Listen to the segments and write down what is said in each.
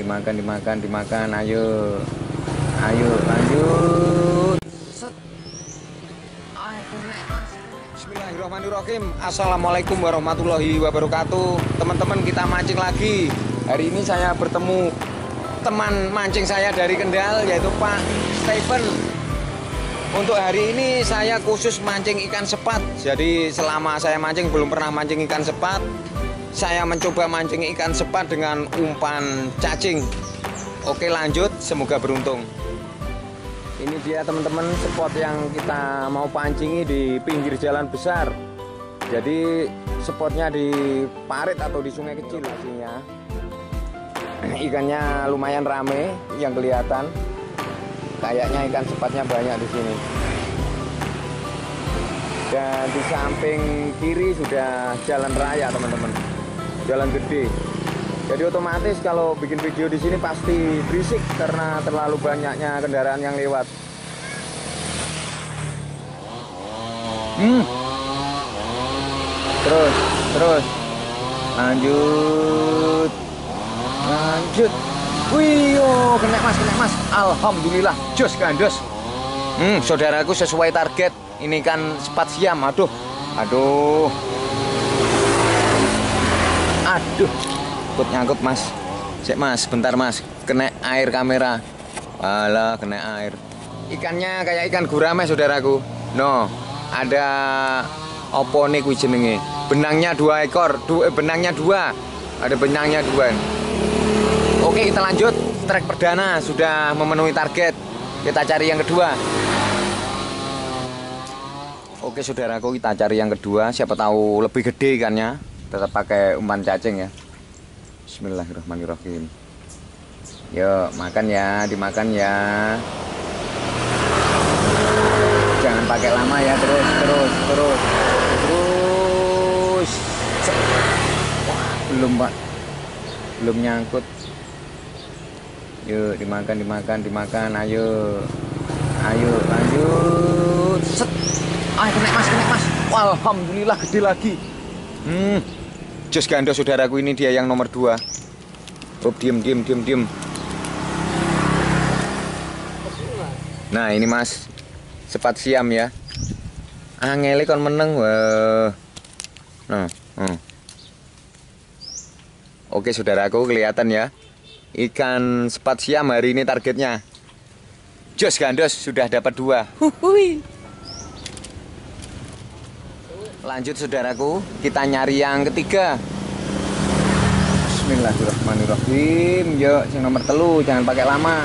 dimakan. Ayo lanjut. Set. Bismillahirrahmanirrahim. Assalamualaikum warahmatullahi wabarakatuh. Teman-teman, kita mancing lagi. Hari ini saya bertemu teman mancing saya dari Kendal, yaitu Pak Stephen. Untuk hari ini saya khusus mancing ikan sepat. Jadi selama saya mancing belum pernah mancing ikan sepat. Saya mencoba mancing ikan sepat dengan umpan cacing. Oke, lanjut, semoga beruntung. Ini dia teman-teman spot yang kita mau pancingi di pinggir jalan besar. Jadi spotnya di parit atau di sungai kecil pastinya. Ikannya lumayan rame yang kelihatan. Kayaknya ikan sepatnya banyak di sini. Dan di samping kiri sudah jalan raya teman-teman, jalan gede. Jadi otomatis kalau bikin video di sini pasti berisik karena terlalu banyaknya kendaraan yang lewat. Terus, lanjut. Wih, kena mas. Alhamdulillah, jos gandos. Saudaraku sesuai target. Ini kan sepat siam. Aduh. Nyangkut mas. Cek mas, bentar mas. Kena air kamera. Alah, kena air. Ikannya kayak ikan gurame saudaraku. No, ada opo nih kuwi jenenge. Benangnya 2 ekor. Benangnya 2. Ada benangnya 2. Oke, kita lanjut. Trek perdana sudah memenuhi target. Kita cari yang kedua. Oke saudaraku, kita cari yang kedua. Siapa tahu lebih gede ikannya. Tetap pakai umpan cacing ya. Bismillahirrahmanirrahim. Yuk, makan ya, dimakan ya. Jangan pakai lama ya, terus. Wah, belum pak, belum nyangkut. Yuk, dimakan. Ayo lanjut. Set. Kena mas. Alhamdulillah gede lagi. Jos ganda saudaraku, ini dia yang nomor 2. Diem. Nah ini mas, sepat siam ya. Angele kon meneng wah. Oke saudaraku, kelihatan ya. Ikan sepat siam hari ini targetnya. Jos gandos sudah dapat 2. Lanjut saudaraku, kita nyari yang ketiga. Bismillahirrahmanirrahim. Yuk, yang nomor 3, jangan pakai lama.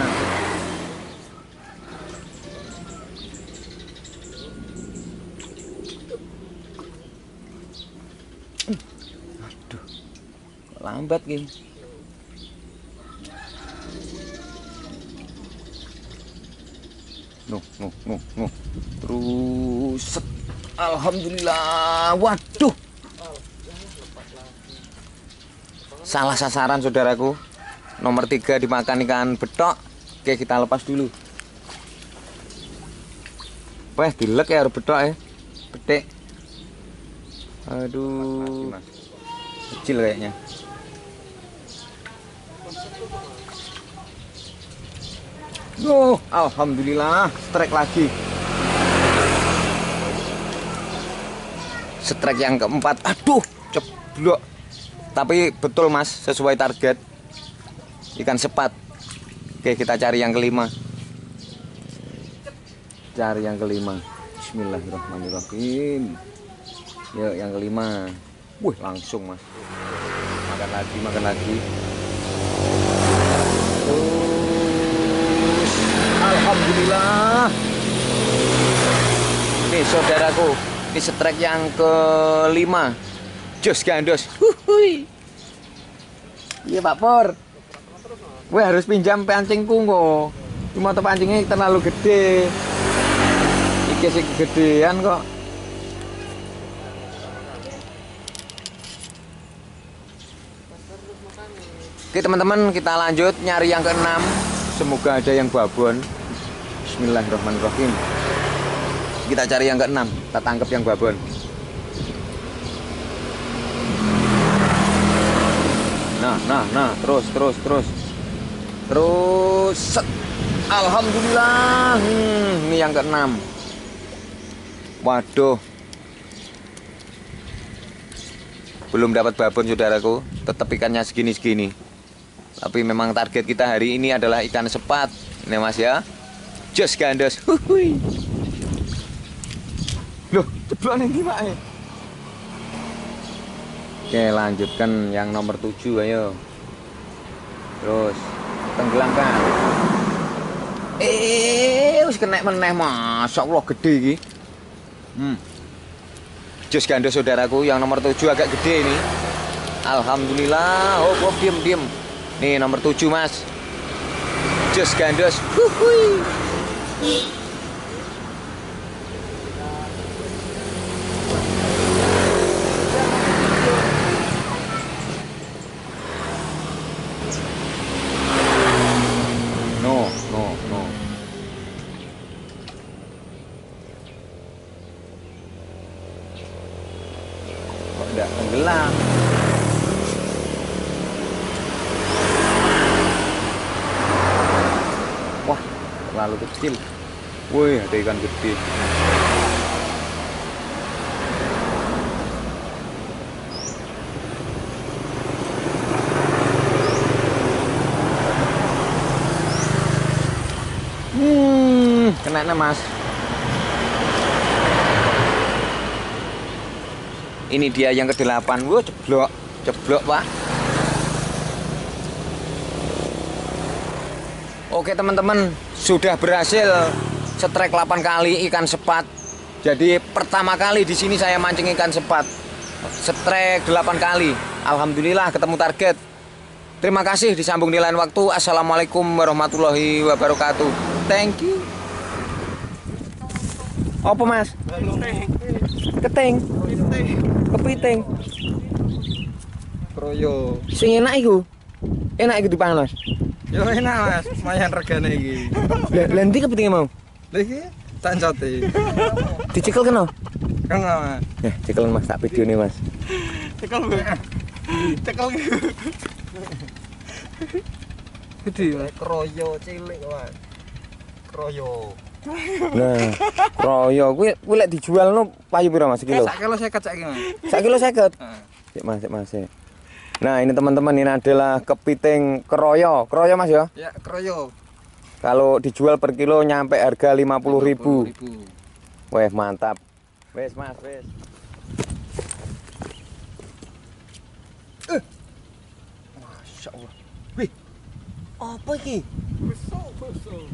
Aduh, lambat gini. Nuh. Terus. Alhamdulillah. Waduh. Salah sasaran saudaraku. Nomor 3 dimakan ikan betok. Oke, kita lepas dulu. Wah, dilek ya betok ya. Petik. Aduh. Kecil kayaknya. Alhamdulillah, strike lagi. Strike yang keempat. Aduh, ceblok. Tapi betul mas, sesuai target. Ikan sepat. Oke, kita cari yang kelima. Bismillahirrahmanirrahim. Yuk, yang kelima. Wih, langsung mas. Makan lagi. Alhamdulillah. Nih saudaraku, ini strike yang kelima. Jos gandos. Iya Pak Pur. Gue harus pinjam pancingku kok. Cuma pancingnya terlalu gede. Iki sih gedean kok. Oke teman-teman, kita lanjut nyari yang ke-6. Semoga ada yang babon. Bismillahirrahmanirrahim. Kita cari yang ke-6. Kita tangkap yang babon. Nah, terus. Terus set. Alhamdulillah. Ini yang keenam. Waduh. Belum dapat babon saudaraku. Tetap ikannya segini-segini. Tapi memang target kita hari ini adalah ikan sepat. Ini Mas ya. Jos gandos. Hui. Loh, ceblok ning Pak. Oke, lanjutkan yang nomor 7 ayo. Terus tenggelamkan. Wis kena meneh masyaallah gede iki. Jos gandos saudaraku yang nomor 7 agak gede ini. Alhamdulillah. Oh, diem. Nih nomor 7 Mas. Jos gandos. Hui. No. Kok enggak tenggelam? Wah, terlalu kecil. Woi, ada ikan gede. Kena Mas. Ini dia yang ke-8. Wah, ceblok Pak. Oke teman-teman, sudah berhasil setrek 8 kali ikan sepat. Jadi pertama kali di sini saya mancing ikan sepat. Setrek 8 kali. Alhamdulillah ketemu target. Terima kasih, disambung di lain waktu. Assalamualaikum warahmatullahi wabarakatuh. Thank you. Apa Mas? Keting. Kepiting. Kroyo. Sing enak iku. Enak iku dipangan Mas. Yo enak Mas, lumayan regane iki. Lah ndi kepitinge mau? Lha iki tancote. Dicekel kena? Kena Mas. Ya, cekel Mas, tak video nih Mas. Cekel. Cekel. Gede Mas, kroyo cilik Mas. Kroyo. Nah, kroyo kuwi lek dijualno payu pira Mas kilo? Sak kilo 50 saiki Mas. Sak kilo 50. Heeh. Sik Mas. Nah, ini teman-teman, ini adalah kepiting kroyo. Kroyo Mas ya? Ya, kroyo. Kalau dijual per kilo nyampe harga 50.000. 50.000. Weh, mantap. Wes Mas, wes. Masya Allah. Wih, apa iki? Busuk.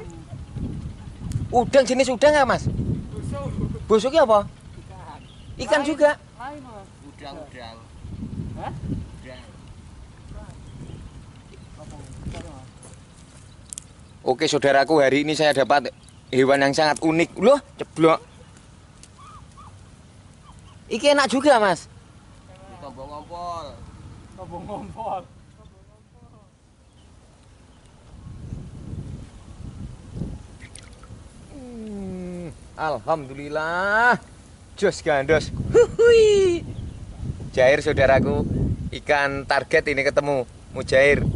Udang, jenis udang nggak Mas? Busuk. Busuk apa? Ikan juga. Lain Mas. Udang. Hah? Udang. Oke saudaraku, hari ini saya dapat hewan yang sangat unik. Loh, ceblok. Iki enak juga Mas. Tombong ngompol. Alhamdulillah. Jos gandos. Hui. Jair saudaraku. Ikan target ini ketemu. Mujair.